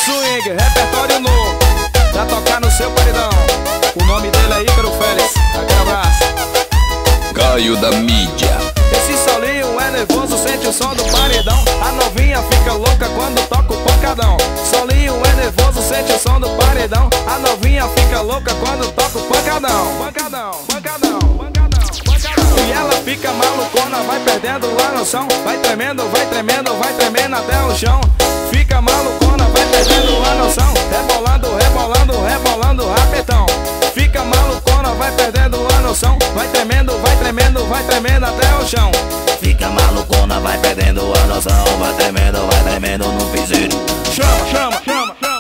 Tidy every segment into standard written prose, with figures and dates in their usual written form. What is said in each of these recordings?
swing, repertório novo, pra tocar no seu paredão. O nome dele é Ícaro Félix, aquele abraço. Caio da mídia. Esse solinho é nervoso, sente o som do paredão. A novinha fica louca quando toca o pancadão. Solinho é nervoso, sente o som do paredão. A novinha fica louca quando toca o pancadão. Pancadão, pancadão, pancadão, pancadão. E ela fica malucona, vai perdendo a noção. Vai tremendo, vai tremendo, vai tremendo até o chão. Fica malucona, vai perdendo a noção. Rebolando, rebolando, rebolando rapidão. Fica malucona, vai perdendo a noção. Vai tremendo, vai tremendo, vai tremendo até o chão. Fica malucona, vai perdendo a noção. Vai tremendo no piseiro. Chama, chama, chama, chama.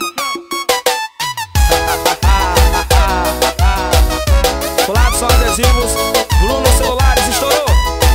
Colados são adesivos, Bruno Celulares, estourou.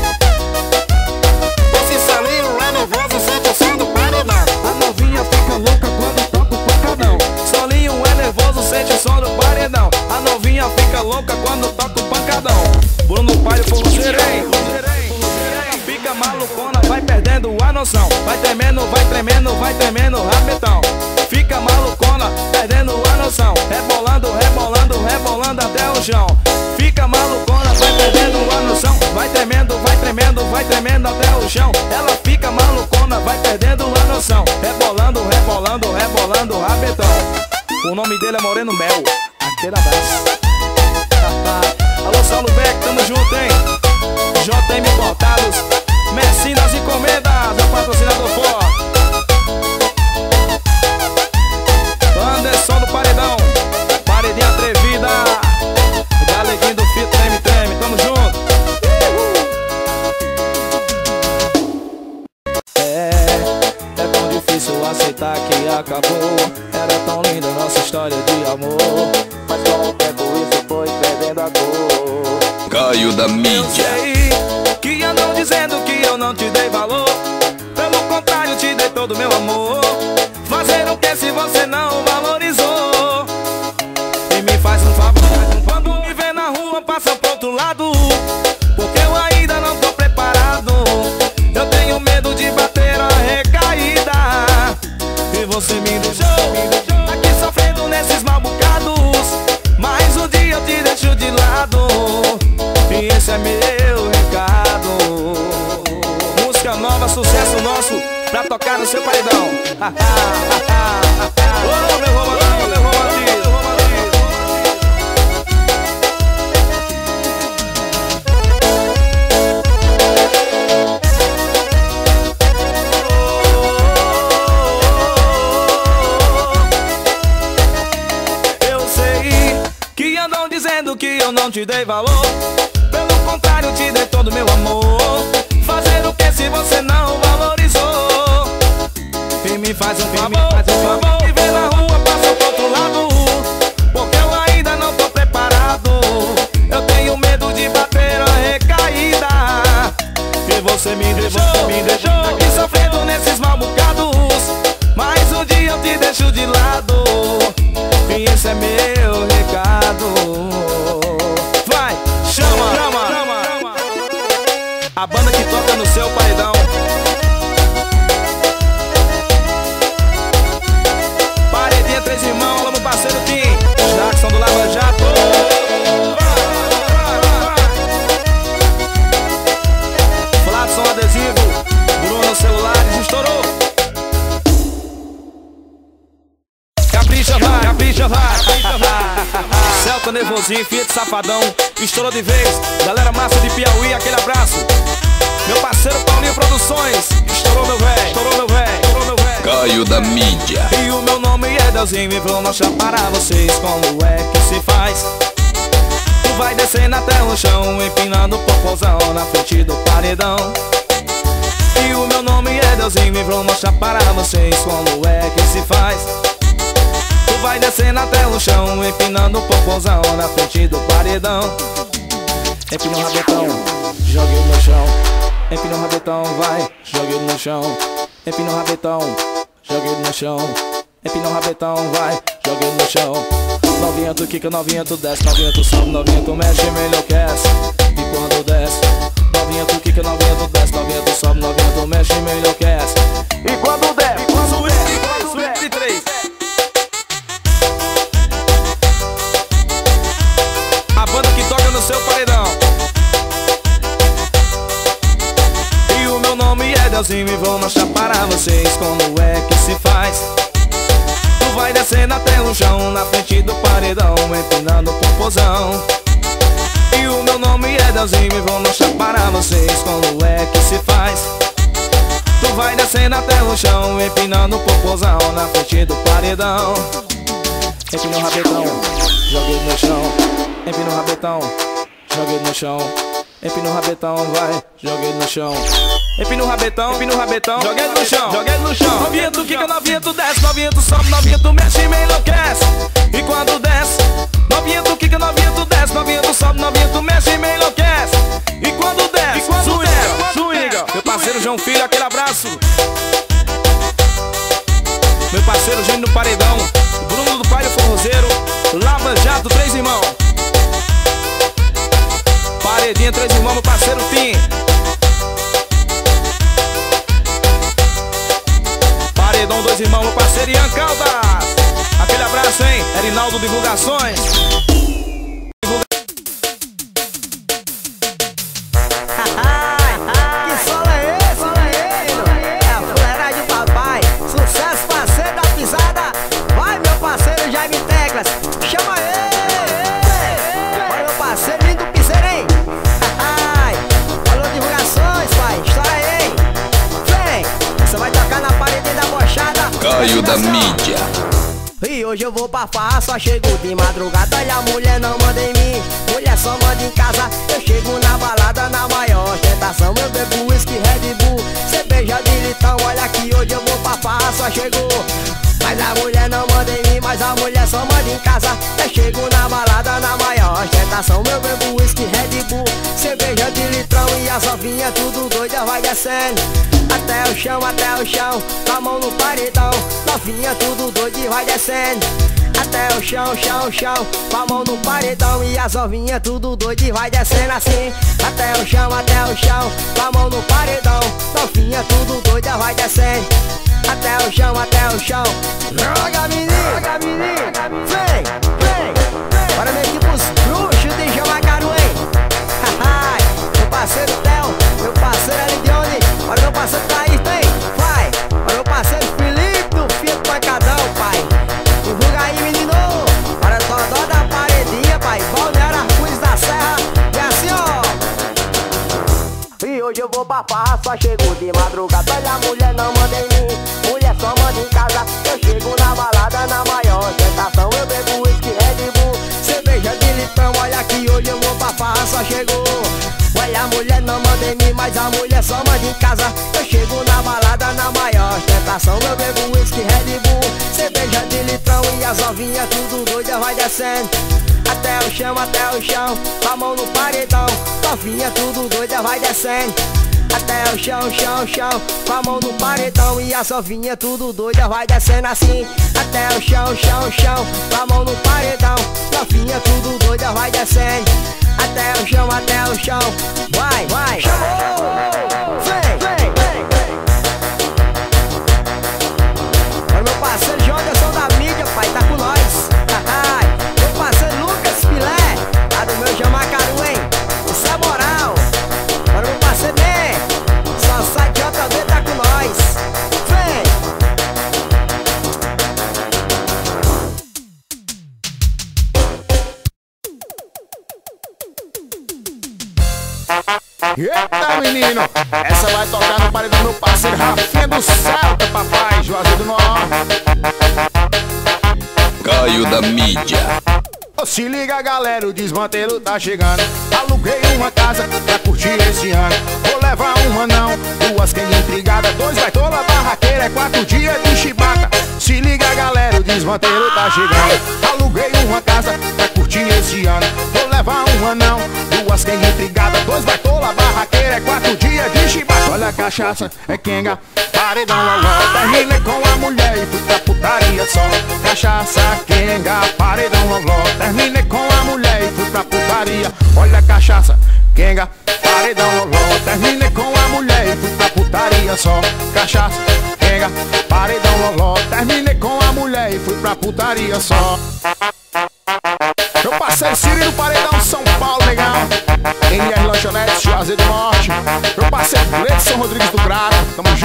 Esse salinho é nervoso, sente o som do paredão. A novinha fica louca quando toca o pancadão. Solinho é nervoso, sente o som do paredão. A novinha fica louca quando toca o pancadão. Bruno Paio, forrozerei. Fica malucona, vai perdendo a noção. Vai tremendo, vai tremendo, vai tremendo rapidão. Fica malucona, perdendo a noção. Rebolando, rebolando, rebolando até o chão. Fica malucona, vai perdendo a noção. Vai tremendo, vai tremendo, vai tremendo até o chão. Ela fica malucona, vai perdendo a noção. Rebolando, rebolando, rebolando rapidão. O nome dele é Moreno Mel, aquele abraço. Alô, Saulo Beck, tamo junto, hein? JM Portados, Messi das Encomendas, é o patrocinador forte. Anderson do Paredão, Paredinha Atrevida, Galeguinho do Fito, Treme Treme, tamo junto. É tão difícil aceitar que acabou. Era tão linda nossa história de amor, mas com o tempo isso foi perdendo a cor. Caio da mídia. Eu sei que andam dizendo que eu não te dei valor. Pelo contrário, te dei todo meu amor. Fazer o que se você não valorizou? E me faz um favor, quando me vê na rua, passa pro outro lado, porque eu ainda não tô preparado. Eu tenho medo de bater a recaída. E você me deixou aqui sofrendo nesses mal bocados. Mas um dia eu te deixo de lado, e esse é meu recado. Música nova, sucesso nosso, pra tocar no seu paredão. Ô, meu romance, meu romance. Eu sei que andam dizendo que eu não te dei valor. Pelo contrário, te dei todo meu amor. Fazer o que se você não valorizou? E me faz um favor, me vê na rua, passa pro outro lado, porque eu ainda não tô preparado. Eu tenho medo de bater a recaída. E você me deixou aqui sofrendo nesses mal bocados. Mas um dia eu te deixo de lado, e esse é meu recado. Vai, chama, chama, chama. A banda que toca no seu paredão. Paredinha, Três Irmãos, alô meu parceiro Tim Jackson do Lava Jato. Fladson Adesivo, Bruno Celulares, estourou. Capricha vai, capricha vai. Celta nervosinho, Fiat Safadão, estourou de vez. Galera massa de Piauí, aquele abraço. Meu parceiro Paulinho Produções, estourou meu véi, estourou meu véi, estourou meu véi. Caio da mídia. E o meu nome é Delzinho, e vou mostrar para vocês como é que se faz. Tu vai descendo até o chão, empinando o popozão na frente do paredão. E o meu nome é Delzinho, e vou mostrar para vocês como é que se faz. Tu vai descendo até o chão, empinando o popozão na frente do paredão. Empina o rabetão, joga ele no chão. Empina o rabetão, vai, joga ele no chão. Empina o rabetão, joga ele no chão. Empina o rabetão, vai, joga ele no chão. Novinha tu quica, novinha tu desce, novinha tu sobe, novinha tu mexe, me enlouquece. E quando desce, novinha tu quica, novinha tu desce, novinha tu sobe, novinha tu mexe, me enlouquece. E quando desce, sué, de três. Edãozinho e vou mostrar para vocês como é que se faz. Tu vai descendo até o chão, na frente do paredão, empinando o popozão. E o meu nome é Edãozinho e vou mostrar para vocês como é que se faz. Tu vai descendo até o chão, empinando o popozão, na frente do paredão. Empina o rabetão, joga ele no chão. Empina o rabetão, joga ele no chão. Empina o rabetão, vai, joga ele no chão. Empina o rabetão, joga ele no chão, joga ele no chão. Novinha tu quica, novinha tu desce, novinha tu sobe, novinha tu mexe e me enlouquece. E quando desce, novinha tu quica, novinha tu desce, novinha tu sobe, novinha tu mexe e me enlouquece. E quando desce, swinga. Meu parceiro João Filho, aquele abraço. Meu parceiro Gênio do Paredão, Bruno do Pai do Forrozeiro, Lava Jato, 3 irmãos. Paredinha, 3 irmãos, meu parceiro Tim. Paredão, 2 irmãos, meu parceiro Ian Caldas. Aquele abraço, hein? Erinaldo Divulgações. Que solo é esse? É a fuleiragem do papai. Sucesso, parceiro da pisada. Vai, meu parceiro Jaime Teclas. Chama ele. Vai, meu parceiro lindo piseiro, hein? Falou divulgações, pai. Estoura aí, hein? Vem, você vai tocar na parede da bochada. Caio da mídia. E hoje eu vou pra farra, só chego de madrugada. Olha, a mulher não manda em mim, mulher só manda em casa. Eu chego na balada na maior ostentação. Eu bebo whisky, Red Bull, cerveja de litrão. Olha que hoje eu vou pra farra, só chegou. Mas a mulher não manda em mim, mas a mulher só manda em casa. Eu chego na balada na maior ostentação. Eu bebo whisky, Red Bull, cerveja de litrão. E as novinhas tudo doida vai descendo até o chão, com a mão no paredão. Novinha tudo doido e vai descendo até o chão, com a mão no paredão. E as novinhas tudo doido e vai descendo assim até o chão, com a mão no paredão. Novinha tudo doida vai descendo até o chão. Joga menino, vem. Bora meio que pros bruxos de Jamacaru, hein? Meu parceiro Theo, meu parceiro Elidione, bora meu parceiro Thaís, tem? Vai, bora meu parceiro Felipe do Filho do Pancadão, pai. Divulga aí, menino, bora Todó da Paredinha, pai. Balneário Arco-Íris da Serra, e assim, ó. E hoje eu vou pra farra, só chego de madrugada. Olha, a mulher não manda em mim, mulher só manda em casa. Eu chego na balada na maior ostentação. Eu bebo whisky, Red Bull, cerveja de litrão. Olha que hoje eu vou pra farra, só chegou. Olha, a mulher não manda em mim, mas a mulher só manda em casa. Eu chego na balada na maior ostentação. Eu bebo whisky, Red Bull, cerveja de litrão. E as novinhas tudo doida vai descendo até o chão, com a mão no paredão. Novinha tudo doida vai descendo até o chão, com a mão no paredão. E as novinhas tudo doida vai descendo assim até o chão, com a mão no paredão. Novinha tudo doida vai descendo até o chão. Vai, chamou, vem. Olha meu parceiro Jonderson da mídia, pai, tá com nós. Meu parceiro Lucas Pilé, lá do meu Jamacaru, hein? Isso é moral. Olha meu parceiro Né, só sai de JB, tá com nós. Vem. Eita, menino, essa vai tocar no paredão do meu parceiro Rafinha do Celta, papai, Juazeiro do Norte. Caio da mídia. Oh, se liga, galera, o desmantelo tá chegando. Aluguei uma casa pra curtir esse ano. Vou levar uma não, 2 quengas intrigadas, 2 baitola barraqueira, 4 dias de chibata. Se liga, galera, o desmantelo tá chegando. Aluguei uma casa pra curtir esse ano. Vou levar uma não, 2 quengas intrigadas, 2 baitola barraqueira, 4 dias de chibata. Olha a cachaça, é quenga, paredão loló. Terminei com a mulher e fui pra putaria só. Cachaça, quenga, paredão loló. Terminei com a mulher e fui pra putaria. Olha a cachaça, quenga, paredão loló. Terminei com a mulher e fui pra putaria só. Cachaça, quenga, paredão loló. Terminei com a mulher e fui pra putaria só. Meu parceiro Ciro do Paredão São Paulo, legal. NR Lanchonetes, Juazeiro do Norte. Meu parceiro Gleidson Rodrigues do Grato, tamo junto.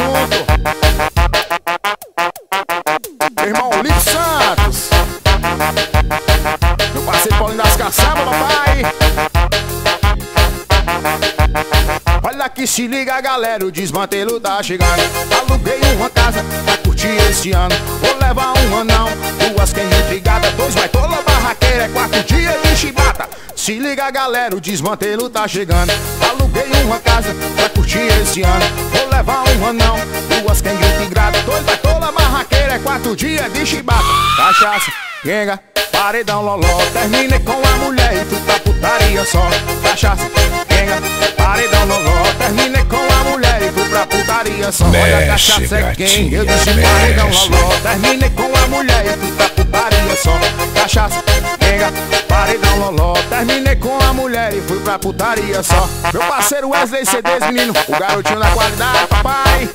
Se liga galera, o desmantelo tá chegando. Aluguei uma casa pra curtir esse ano. Vou levar um anão, duas quengas intrigadas, dois baitola barraqueira, é quarto dia de chibata. Se liga galera, o desmantelo tá chegando. Aluguei uma casa pra curtir esse ano. Vou levar um anão, duas quengas intrigadas, dois baitola barraqueira, é quarto dia de chibata. Cachaça, quenga, paredão, loló. Terminei com a mulher e fui pra putaria só. Cachaça, quenga, paredão, loló. Terminei com a mulher e fui pra putaria só. Olha a cachaça é quem? Eu disse paredão, loló. Terminei com a mulher e fui pra putaria só. Cachaça, quenga, paredão, loló. Terminei com a mulher e fui pra putaria só. Meu parceiro Wesley CDs, menino, o garotinho da qualidade, papai.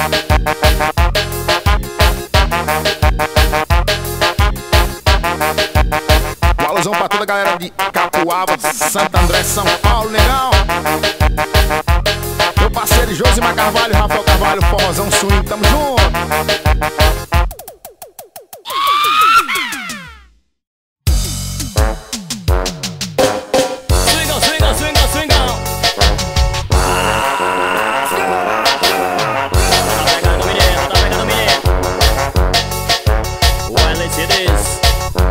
Alusão pra toda a galera de Capuava, Santo André, São Paulo, negão. Meu parceiro Josimar Carvalho, Rafael Carvalho, Forrozão Swing, tamo junto. Swingão, swingão, swingão, swingão. Tá pegando menino, tá pegando menino. Wesley CDs.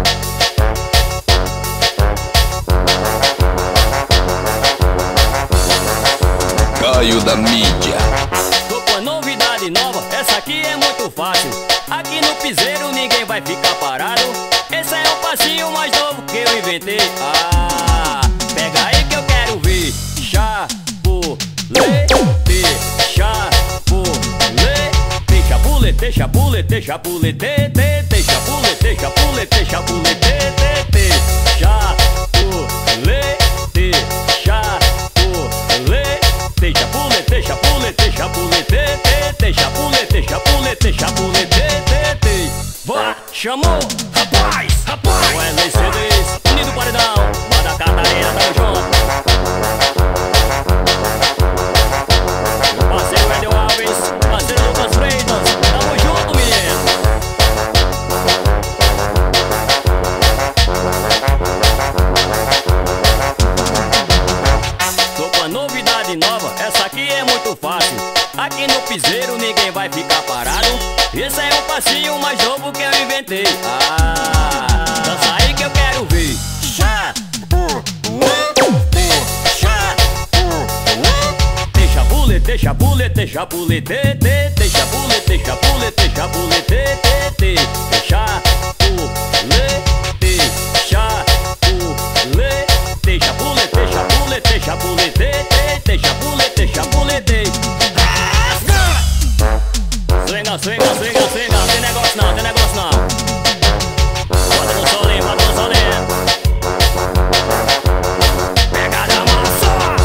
Caio da mídia. Tô com a novidade nova, essa aqui é muito fácil. Aqui no piseiro ninguém vai ficar parado. Esse é o passinho mais novo que eu inventei. Ah, pega aí que eu quero ver. Chapulete, chapulete, chapulete, chapulete, chapulete, chapulete, chapulete, chapulete, chapulete, chapulete, chapulete, chapulete, chapulete, chapulete, chapulete. Vá, chamou, rapaz, rapaz. Wesley CDs, unido paredão, Banda Catarina, tamo junto. Meu parceiro Edel Alves, parceiro Lucas Freitas, tamo junto, menino. Tô com a novidade nova, essa aqui é muito fácil. Aqui no piseiro ninguém vai ficar parado. Esse é o passinho mais novo que eu inventei. Ah, dança aí que eu quero ver. Chapulete, chapulete, chapulete, chapulete, chapulete, chapulete, chapulete, chapulete, chapulete, chapulete, chapulete, chapulete. Swinga, swinga, swinga, swinga, tem negócio não, tem negócio não. Bota no solinho, bota no solinho. Pegada massa.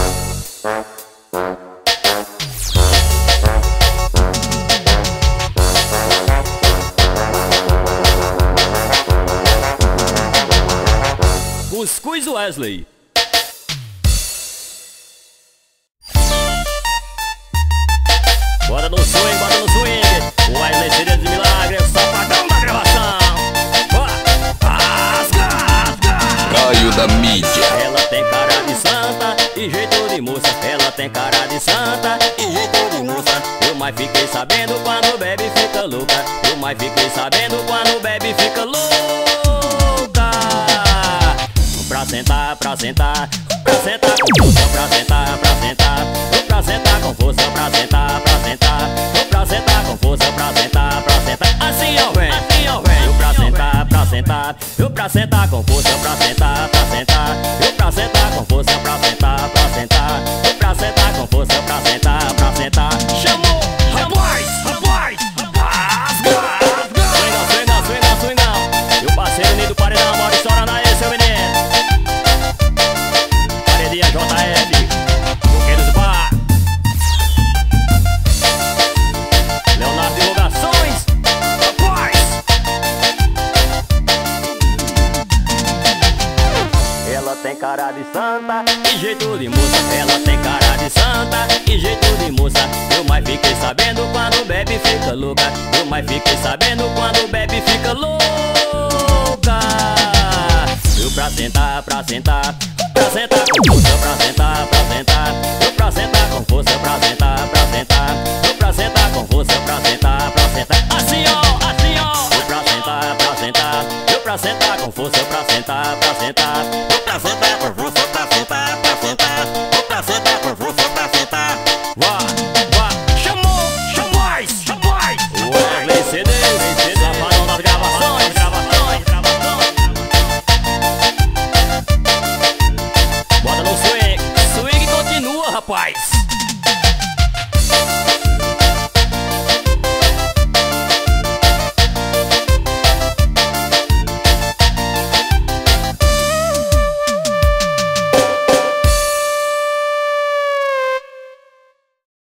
Cuscuz Wesley. Bora no swing, bora no swing. O Wesley CDs de milagre, o safadão da gravação. Caio da mídia. Ela tem cara de santa e jeito de moça. Ela tem cara de santa e jeito de moça. Eu mais fiquei sabendo quando bebe fica louca. Eu mais fiquei sabendo quando bebe fica louca. Pra sentar, pra sentar, pra sentar com força, pra sentar, pra sentar, pra sentar com força, pra sentar, pra sentar, pra sentar com força, pra sentar, pra sentar. Assim eu venho, assim eu venho. Eu pra sentar, pra sentar, eu pra sentar com força, pra sentar, pra sentar, eu pra sentar com força, pra sentar, pra sentar, eu pra sentar com força, pra sentar, pra sentar. Chamou, rapaz, rapaz, rapaz. Swinga, swinga, swinga, swinga. Eu passei o nido paredão, bora estourar na esse, seu menino. Paredinha JF, Buqueiros Bar, Leonardo Divulgações, rapaz. Ela tem cara de santa e jeito de moça. Ela tem cara de santa e jeito de moça. Eu mais fiquei sabendo quando bebe fica louca. Eu mais fiquei sabendo quando bebe fica louca. Eu pra sentar, pra sentar, pra sentar com força, pra sentar, pra sentar, eu pra sentar com força, pra sentar. rapaz.